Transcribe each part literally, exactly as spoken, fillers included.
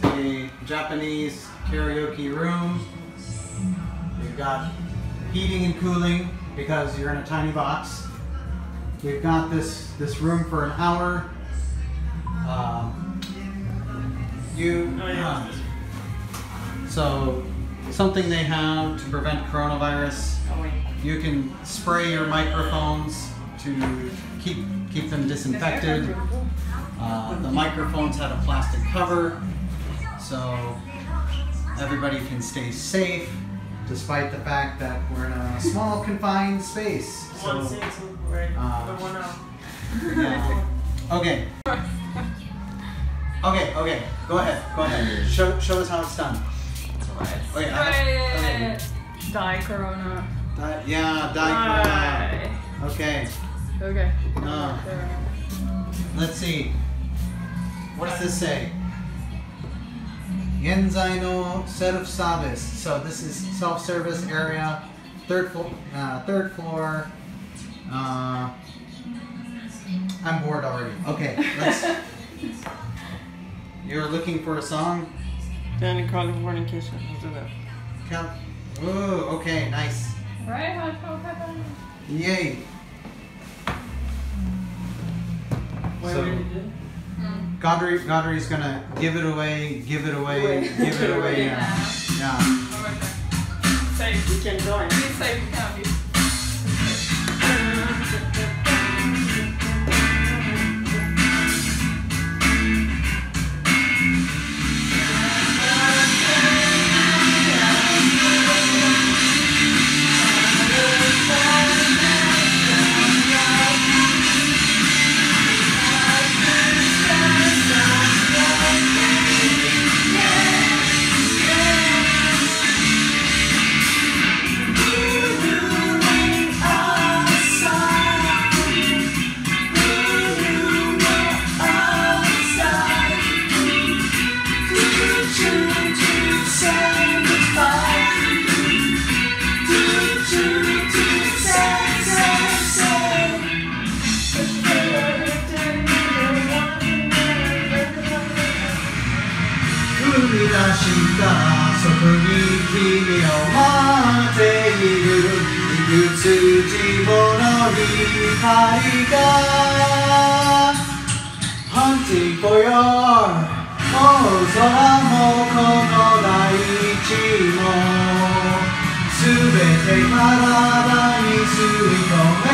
a Japanese karaoke room. We've got heating and cooling because you're in a tiny box. We've got this, this room for an hour. Um, you, oh, yeah. uh, so something they have to prevent coronavirus. Oh, wait. You can spray your microphones to keep keep them disinfected. Uh, the microphones have a plastic cover, so everybody can stay safe, despite the fact that we're in a small confined space. So, One six, right? uh, The one out. yeah. Okay. Okay. Okay. Go ahead. Go ahead. Show show us how it's done. Okay. I have, okay. Die Corona. Die, yeah. Die Corona. Okay. Okay. Uh, let's see. What does this say? Genzai no self-service. So this is self-service area, third floor. Uh, third floor. Uh, I'm bored already. Okay, let's. You're looking for a song? Then in California kitchen. Let's do that. Count. Ooh, okay, nice. Right? How how happened? Yay. What So, did you do? Gaudre, Gaudre's gonna give it away, give it away, give it away. Yeah. Yeah. Safe. You can join. Be safe, you can't be. Hunting for your oh, 空もこの大地もすべて体に吸い込め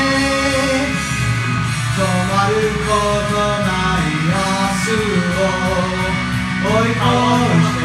止まることない明日を追い越して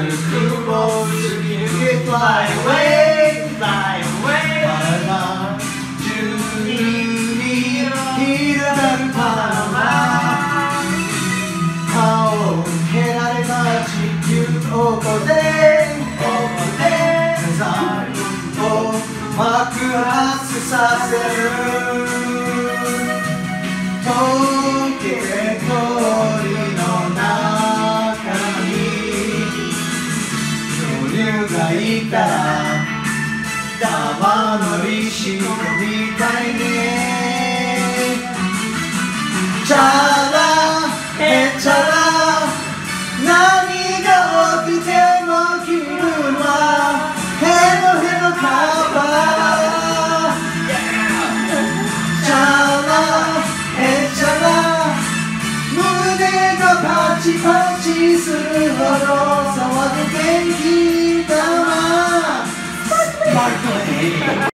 る雲突き抜け Fly away Fly away パナマ中に広がるパナマ顔を蹴られた地球ここでここでデザインを爆発させる溶けて氷の中に恐竜がいたら玉のリシートみたいねチャラヘチャラ何が起きても気分はヘロヘロカバーチャラヘチャラ胸がパチパチするほど騒ぐ元気玉スパークリング